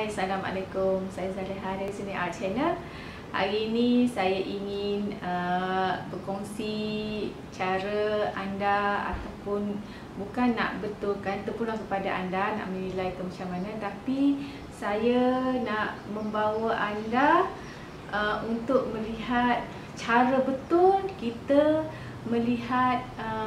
Assalamualaikum. Saya Zaleha dari sini Art Channel. Hari ini saya ingin berkongsi cara anda ataupun bukan nak betulkan, terpulang kepada anda nak menilai ke macam mana, tapi saya nak membawa anda untuk melihat cara betul kita melihat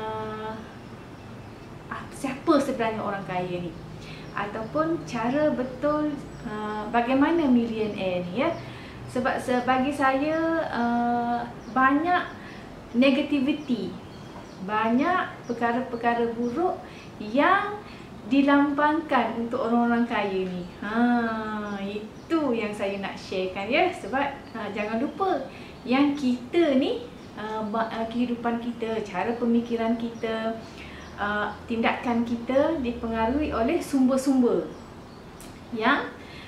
siapa sebenarnya orang kaya ni, ataupun cara betul bagaimana millionaire ni, ya. Sebab bagi saya banyak negativity, banyak perkara-perkara buruk yang dilambangkan untuk orang-orang kaya ni. Itu yang saya nak sharekan, ya. Sebab jangan lupa yang kita ni kehidupan kita, cara pemikiran kita, tindakan kita dipengaruhi oleh sumber-sumber yang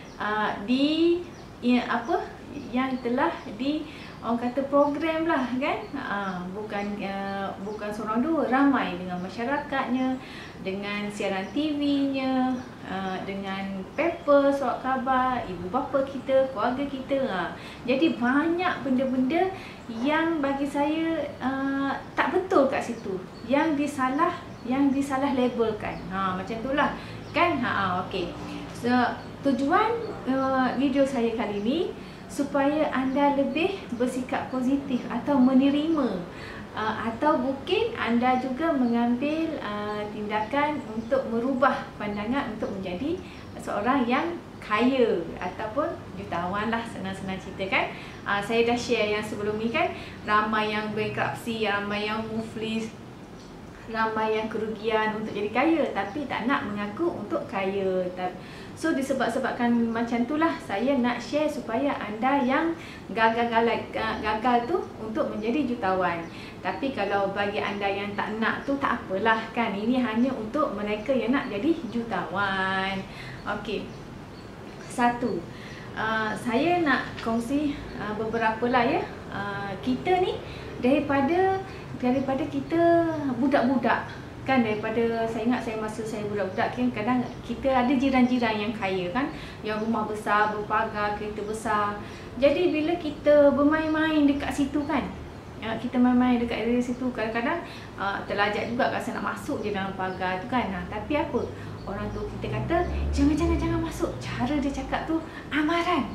yang telah orang kata program lah, kan. Bukan seorang dua, ramai dengan masyarakatnya, dengan siaran TV-nya, dengan paper, surat khabar, ibu bapa kita, keluarga kita. Jadi banyak benda-benda yang bagi saya tak betul kat situ, yang disalah labelkan. Macam itulah, kan. Okey. So, tujuan video saya kali ini supaya anda lebih bersikap positif atau menerima, atau mungkin anda juga mengambil tindakan untuk merubah pandangan untuk menjadi seorang yang kaya ataupun jutawan lah, senang-senang cerita, kan. Saya dah share yang sebelum ni, kan. Ramai yang bankruptcy, ramai yang muflis, ramai yang kerugian untuk jadi kaya tapi tak nak mengaku untuk kaya. So disebabkan macam itulah saya nak share supaya anda yang gagal tu untuk menjadi jutawan. Tapi kalau bagi anda yang tak nak tu tak apalah, kan. Ini hanya untuk mereka yang nak jadi jutawan. Okey. Satu, saya nak kongsi beberapa lah, ya. Kita ni daripada kita budak-budak, kan. Daripada saya ingat masa saya budak-budak, kan, kadang kita ada jiran-jiran yang kaya, kan, yang rumah besar, berpagar, kereta besar. Jadi bila kita bermain-main dekat situ, kan, kita main-main dekat area situ, kadang-kadang terlajak juga rasa nak masuk je dalam pagar tu, kan. Tapi apa? Orang tu kita kata jangan masuk. Cara dia cakap tu amaran,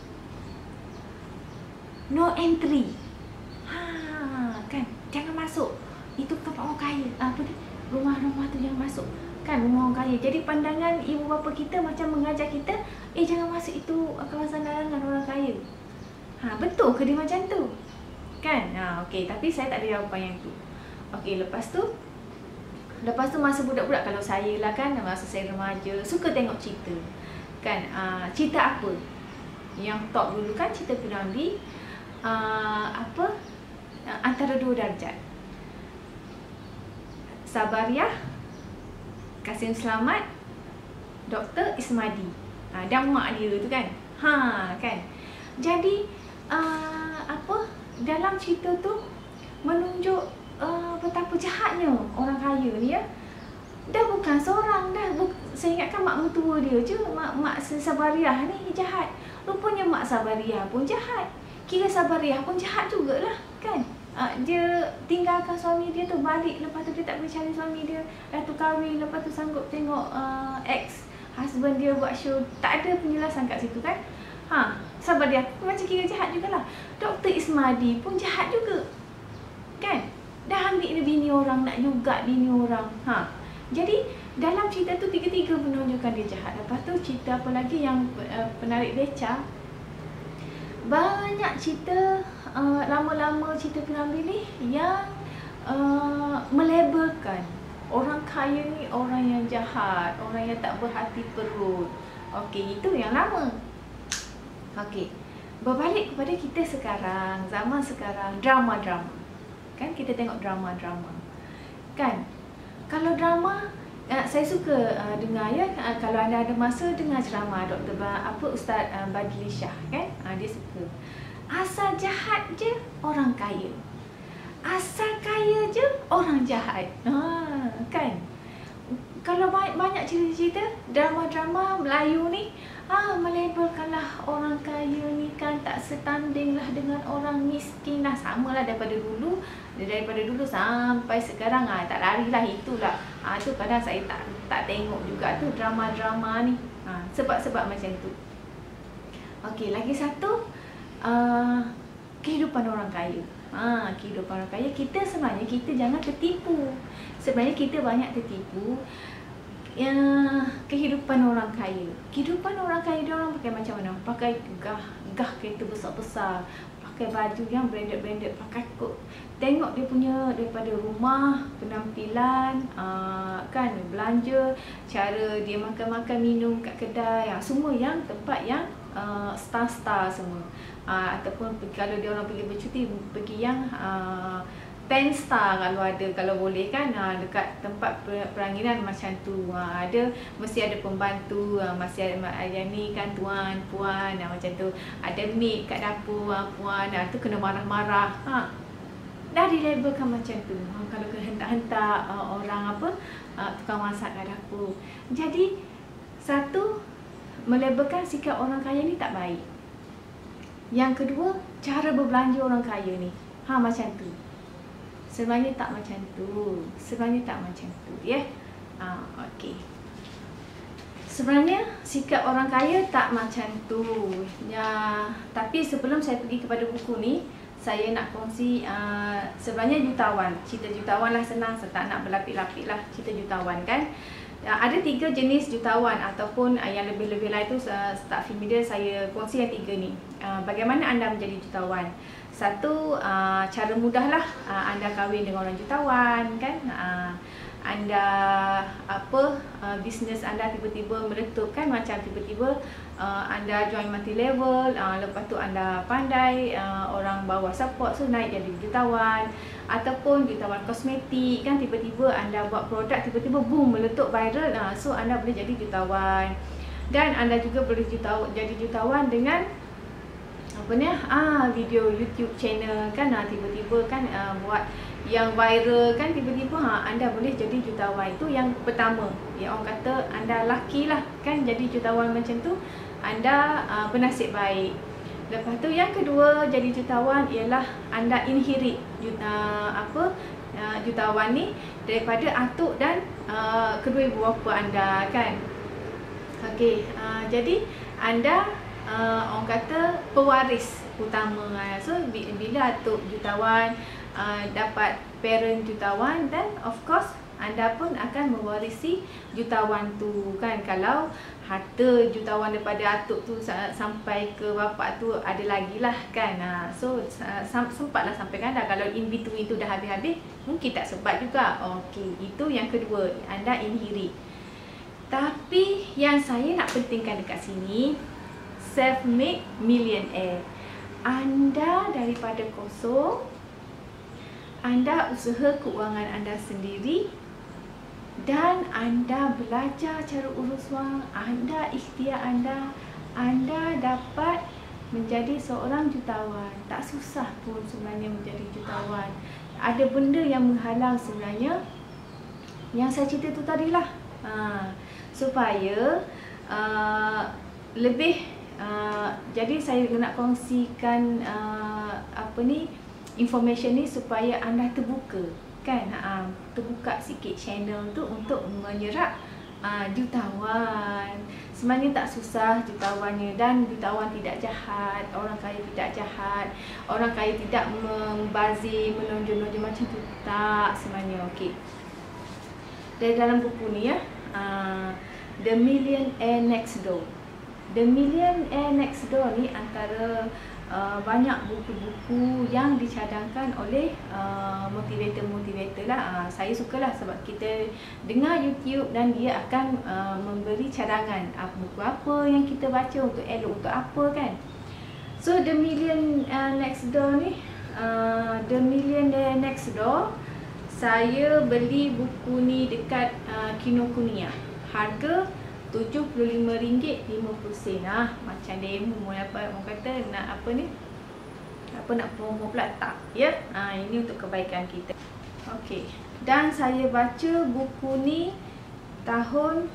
no entry. Kan, jangan masuk. Itu tempat orang kaya. Apa dia? Rumah-rumah tu jangan masuk, kan, rumah orang kaya. Jadi pandangan ibu bapa kita macam mengajar kita, jangan masuk, itu kawasan larangan orang kaya. Betul ke dia macam tu? Kan? Okey, tapi saya tak ada jawapan yang tu. Okey, lepas tu masa budak-budak, kalau saya lah, kan, masa saya remaja, suka tengok cerita, kan. Cerita apa? Yang top dulu, kan, cerita P.Ramlee, Antara Dua Darjat, Sabariah, Kasim Selamat, Dr. Ismadi, dan mak dia tu, kan. Kan. Jadi dalam cerita tu menunjuk betapa jahatnya orang kaya ni, ya. Dah bukan seorang dah. Saya ingatkan mak mentua dia je, mak Sabariah ni jahat. Rupanya mak Sabariah pun jahat. Kira Sabariah pun jahat jugalah, kan. Dia tinggalkan suami dia tu, balik, lepas tu dia tak boleh cari suami dia, lepas tu kahwin, lepas tu sanggup tengok ex husband dia buat show. Tak ada penjelasan kat situ, kan. Sabariah macam kira jahat jugalah. Dr. Ismadi pun jahat juga, kan. Dah ambil bini orang, nak juga bini orang. Jadi dalam cerita tu tiga-tiga menunjukkan dia jahat. Lepas tu cerita apa lagi yang penarik beca, banyak cerita, lama-lama cerita P.Ramlee ni yang melabelkan orang kaya ni orang yang jahat, orang yang tak berhati perut. Okey, itu yang lama. Okey, berbalik kepada kita sekarang, zaman sekarang, drama-drama, kan. Kita tengok drama-drama, kan. Kalau drama, saya suka dengar, ya. Kalau anda ada masa, dengar ceramah Ustaz Badli Shah, kan. Dia suka, asal jahat je orang kaya, asal kaya je orang jahat. Kan. Kalau banyak cerita-cerita drama-drama Melayu ni melabelkanlah orang kaya ni kan tak setanding lah dengan orang miskin lah. Sama lah daripada dulu sampai sekarang tak larilah itulah. Tu kadang saya tak tengok juga tu drama-drama ni. Sebab-sebab macam tu. Okey, lagi satu kehidupan orang kaya. Kehidupan orang kaya, sebenarnya kita jangan tertipu. Sebenarnya kita banyak tertipu kehidupan orang kaya. Kehidupan orang kaya, dia orang pakai macam mana? Pakai gah kereta besar-besar, pakai baju yang branded, pakai kot. Tengok dia punya daripada rumah, penampilan, kan, belanja, cara dia makan minum kat kedai, semua yang tempat yang star semua. Ataupun kalau dia orang pergi bercuti, pergi yang 10 star kalau boleh kan, dekat tempat peranginan macam tu. Mesti ada pembantu, masih ada yang ni kan, tuan, puan, macam tu. Ada maid kat dapur, puan, tu kena marah-marah. Dah dilabelkan macam tu. Kalau kena hentak-hentak orang tukang masak kat dapur. Jadi satu, melabelkan sikap orang kaya ni tak baik. Yang kedua, cara berbelanja orang kaya ni macam tu. Sebenarnya tak macam tu. Ya. Okey. Sebenarnya sikap orang kaya tak macam tu. Tapi sebelum saya pergi kepada buku ni, saya nak kongsi sebenarnya jutawan. Cerita jutawan lah senang, saya tak nak berlapik-lapik lah cerita jutawan kan. Ada 3 jenis jutawan ataupun yang lebih-lebih lain tu tak familiar, saya kongsi yang 3 ni. Bagaimana anda menjadi jutawan? Satu, cara mudahlah anda kahwin dengan orang jutawan kan. Anda bisnes anda tiba-tiba meletup kan, macam tiba-tiba anda join multi level, lepas tu anda pandai, orang bawah support, so naik jadi jutawan. Ataupun jutawan kosmetik kan, tiba-tiba anda buat produk, tiba-tiba boom, meletup viral, so anda boleh jadi jutawan. Dan anda juga boleh jadi jutawan dengan video YouTube channel kan, tiba-tiba kan buat yang viral kan, tiba-tiba anda boleh jadi jutawan. Itu yang pertama, orang kata anda lucky lah kan jadi jutawan macam tu, anda bernasib baik. Lepas tu yang kedua, jadi jutawan ialah anda inherit jutawan ni daripada atuk dan kedua ibu bapa anda kan. Okey, jadi anda orang kata pewaris utama. So bila atuk jutawan, dapat parent jutawan, dan of course anda pun akan mewarisi jutawan tu kan. Kalau harta jutawan daripada atuk tu sampai ke bapa tu ada lagi lah kan. So sempatlah sampai kan dah. Kalau in between tu dah habis-habis, mungkin tak sempat juga. Okey, itu yang kedua, anda inherit. Tapi yang saya nak pentingkan dekat sini, self-made millionaire. Anda daripada kosong, anda usaha keuangan anda sendiri, dan anda belajar cara urus wang, anda ikhtiar anda dapat menjadi seorang jutawan. Tak susah pun sebenarnya menjadi jutawan. Ada benda yang menghalang sebenarnya, yang saya cerita tu tadilah. Supaya lebih jadi saya nak kongsikan information ni supaya anda terbuka kan, terbuka sikit channel tu untuk menyerap jutawan. Sebenarnya tak susah jutawannya, dan jutawan tidak jahat, orang kaya tidak jahat, orang kaya tidak membazir, menonjol-nonjol macam tu, tak sebenarnya. Okey, dari dalam buku ni The Millionaire Next Door. The Millionaire Next Door ni antara banyak buku-buku yang dicadangkan oleh motivator-motivator lah. Saya sukalah sebab kita dengar YouTube dan dia akan memberi cadangan buku apa yang kita baca untuk elok untuk apa kan. So The Millionaire Next Door ni, The Millionaire Next Door, saya beli buku ni dekat Kinokuniya. Harga RM75.50. Macam demo orang kata nak nak promo pula tak ya. Ini untuk kebaikan kita. Okey. Dan saya baca buku ni tahun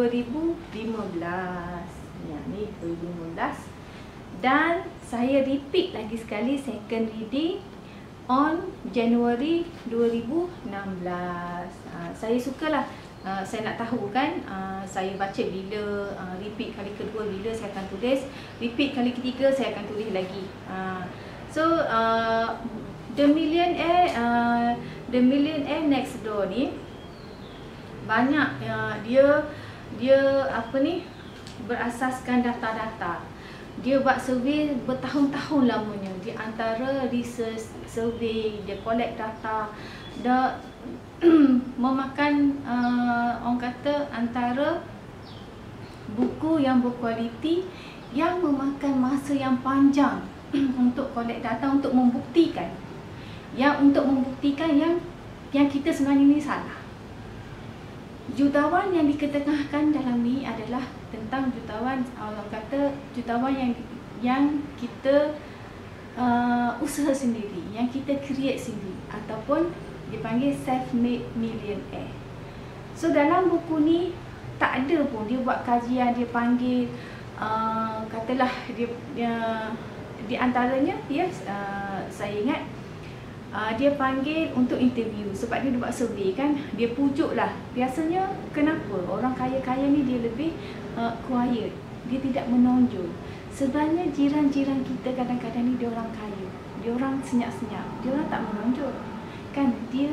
2015. Ya, ni 2015. Dan saya repeat lagi sekali second reading on Januari 2016. Saya sukalah, saya nak tahu kan, saya baca bila, repeat kali kedua bila saya akan tulis, repeat kali ketiga saya akan tulis lagi. So The Millionaire Next Door ni banyak, dia apa ni, berasaskan data-data. Dia buat survey bertahun-tahun lamanya. Di antara research, survey, dia collect data. Dia memakan, orang kata, antara buku yang berkualiti yang memakan masa yang panjang untuk collect data, untuk membuktikan yang kita sebenarnya ni salah. Jutawan yang diketengahkan dalam ni adalah tentang jutawan, orang kata jutawan yang kita usaha sendiri, yang kita create sendiri, ataupun dipanggil self-made millionaire. So dalam buku ni tak ada pun dia buat kajian, dia panggil, katalah dia di antaranya saya ingat dia panggil untuk interview sebab dia buat survey kan, dia pujuk lah. Biasanya kenapa orang kaya-kaya ni dia lebih quiet, dia tidak menonjol. Sebenarnya jiran-jiran kita kadang-kadang ni dia orang kaya, dia orang senyap-senyap, dia orang tak menonjol kan. Dia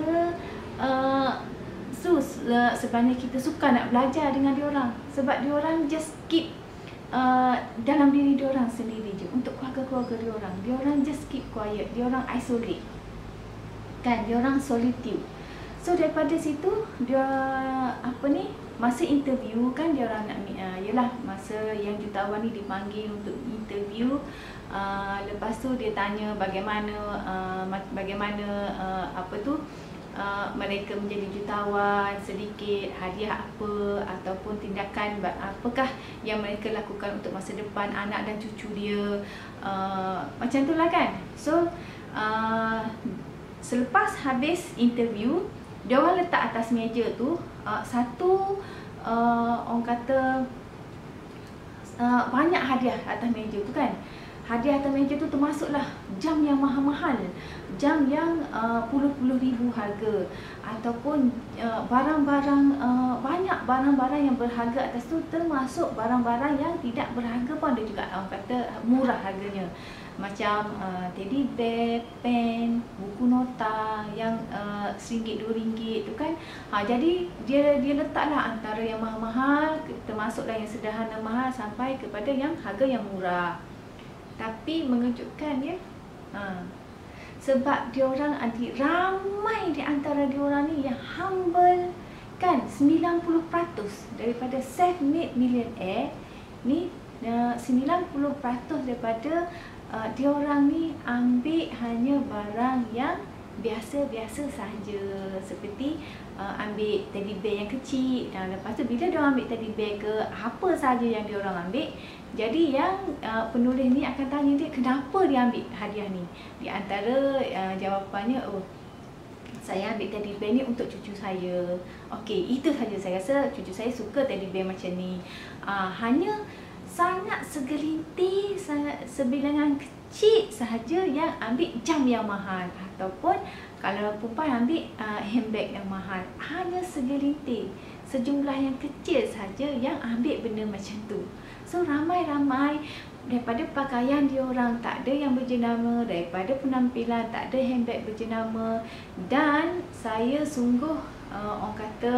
sebenarnya kita suka nak belajar dengan dia orang sebab dia orang just keep dalam diri dia orang sendiri je, untuk keluarga-keluarga dia orang. Dia orang just keep quiet, dia orang isolate kan, dia orang solitude. So daripada situ dia masa interview kan, dia orang nak yalah, masa yang jutawan ni dipanggil untuk interview, lepas tu dia tanya bagaimana mereka menjadi jutawan, sedikit hadiah apa ataupun tindakan apakah yang mereka lakukan untuk masa depan anak dan cucu dia, macam tu lah kan. So selepas habis interview, dia orang letak atas meja tu satu, orang kata, banyak hadiah atas meja tu kan. Hadiah atas meja tu termasuklah jam yang mahal-mahal, jam yang puluh-puluh ribu harga, ataupun barang-barang, banyak barang-barang yang berharga atas tu, termasuk barang-barang yang tidak berharga pun ada juga, orang kata murah harganya. Macam teddy bear, pen, buku nota yang RM1, RM2 tu kan. Jadi dia letaklah antara yang mahal-mahal, termasuklah yang sederhana mahal, sampai kepada yang harga yang murah. Tapi mengejutkan ya, sebab diorang ramai di antara diorang ni yang humble kan. 90% daripada self-made millionaire ni, 90% daripada diorang ni ambil hanya barang yang biasa-biasa sahaja, seperti ambil teddy bear yang kecil. Lepas tu bila diorang ambil teddy bear ke apa sahaja yang diorang ambil, jadi yang penulis ni akan tanya dia kenapa dia ambil hadiah ni. Di antara jawapannya, saya ambil teddy bear ni untuk cucu saya. Okey, itu saja. Saya rasa cucu saya suka teddy bear macam ni. Hanya sangat segelintir, sebilangan kecil sahaja yang ambil jam yang mahal, ataupun kalau perempuan ambil handbag yang mahal. Hanya segelintir, sejumlah yang kecil saja yang ambil benda macam tu. So ramai-ramai, daripada pakaian diorang tak ada yang berjenama, daripada penampilan tak ada handbag berjenama. Dan saya sungguh orang kata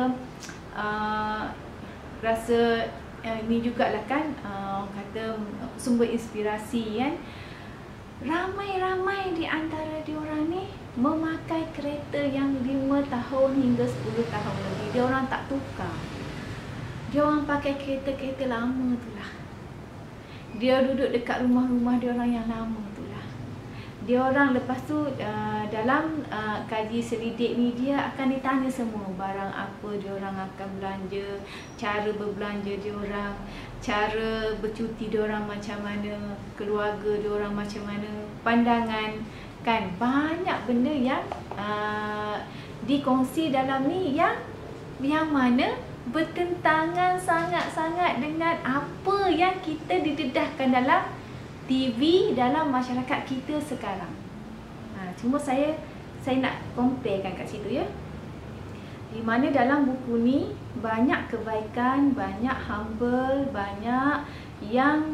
rasa ini jugalah kan, orang kata sumber inspirasi kan. Ramai-ramai di antara diorang ni memakai kereta yang 5 tahun hingga 10 tahun lebih. Diorang tak tukar. Diorang pakai kereta-kereta lama tu lah. Dia duduk dekat rumah-rumah diorang yang lama tu lah. Diorang lepas tu dalam kaji selidik ni, dia akan ditanya semua barang apa diorang akan belanja, cara berbelanja diorang, cara bercuti diorang macam mana, keluarga diorang macam mana, pandangan kan. Banyak benda yang dikongsi dalam ni yang mana bertentangan sangat-sangat dengan apa yang kita didedahkan dalam TV, dalam masyarakat kita sekarang. Cuma saya nak comparekan kat situ ya. Di mana dalam buku ni banyak kebaikan, banyak humble, banyak yang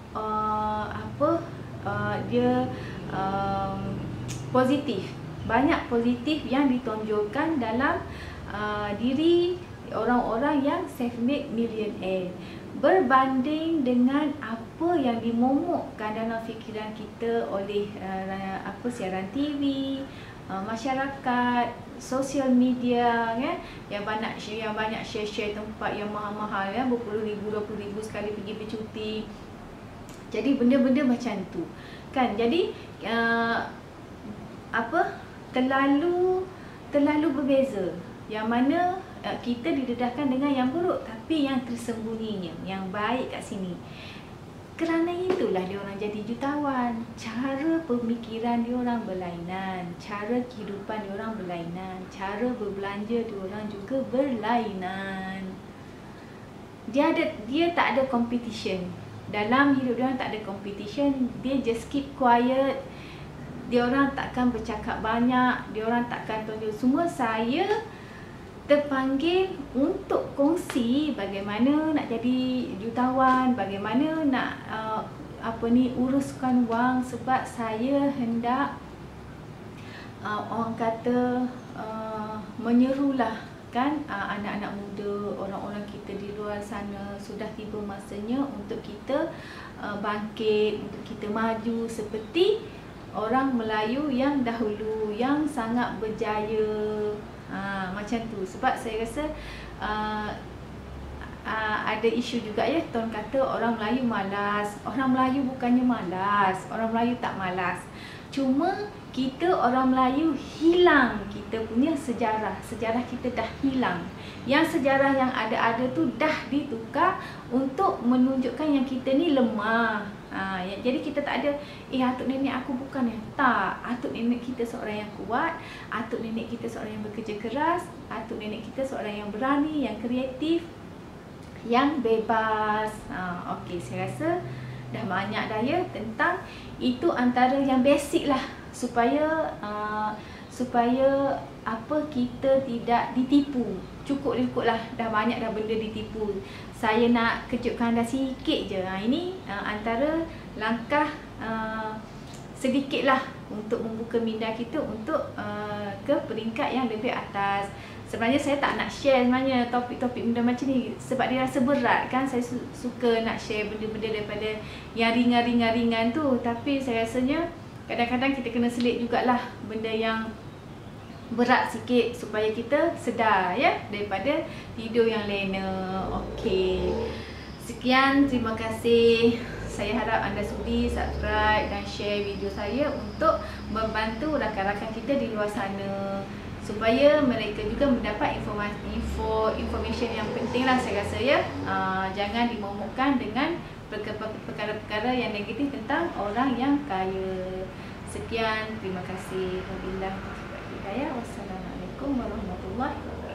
dia positif. Banyak positif yang ditonjolkan dalam diri orang-orang yang self-made millionaire, berbanding dengan apa yang dimomokkan dalam fikiran kita oleh siaran TV, masyarakat, sosial media kan, yang banyak share tempat yang mahal-mahal ya, berpuluh ribu, 20 ribu sekali pergi bercuti. Jadi benda-benda macam tu kan. Jadi terlalu berbeza, yang mana kita didedahkan dengan yang buruk, tapi yang tersembunyinya, yang baik kat sini. Kerana itulah diorang jadi jutawan. Cara pemikiran diorang berlainan, cara kehidupan diorang berlainan, cara berbelanja diorang juga berlainan. Dia tak ada competition. Dalam hidup diorang tak ada competition. Dia just keep quiet. Diorang takkan bercakap banyak, diorang takkan tunjuk. Semua saya terpanggil untuk kongsi bagaimana nak jadi jutawan, bagaimana nak uruskan wang, sebab saya hendak orang kata menyerulah kan anak-anak muda, orang-orang kita di luar sana, sudah tiba masanya untuk kita bangkit, untuk kita maju seperti orang Melayu yang dahulu, yang sangat berjaya. Macam tu. Sebab saya rasa ada isu juga ya, tuan kata orang Melayu malas. Orang Melayu bukannya malas, orang Melayu tak malas. Cuma kita orang Melayu hilang kita punya sejarah. Sejarah kita dah hilang. Yang sejarah yang ada-ada tu dah ditukar untuk menunjukkan yang kita ni lemah. Jadi kita tak ada, atuk nenek aku bukan yang tak. Atuk nenek kita seorang yang kuat, atuk nenek kita seorang yang bekerja keras, atuk nenek kita seorang yang berani, yang kreatif, yang bebas. Okey, saya rasa dah banyak dah ya tentang itu, antara yang basic lah supaya kita tidak ditipu. Cukup-cukuplah, dah banyak dah benda ditipu. Saya nak kejutkan anda sikit je. Ini antara langkah sedikitlah untuk membuka minda kita untuk ke peringkat yang lebih atas. Sebenarnya saya tak nak share sebenarnya topik-topik benda macam ni sebab dia rasa berat kan. Saya suka nak share benda-benda daripada yang ringan-ringan tu, tapi saya rasanya kadang-kadang kita kena selit jugalah benda yang berat sikit supaya kita sedar ya, daripada tidur yang lena. Okey. Sekian, terima kasih. Saya harap anda sudi subscribe dan share video saya untuk membantu rakan-rakan kita di luar sana, supaya mereka juga mendapat information yang penting lah saya rasa ya. Jangan dimomokkan dengan perkara-perkara yang negatif tentang orang yang kaya. Sekian, terima kasih. Wabillahi taufiq wal hidayah. Wassalamualaikum warahmatullahi wabarakatuh.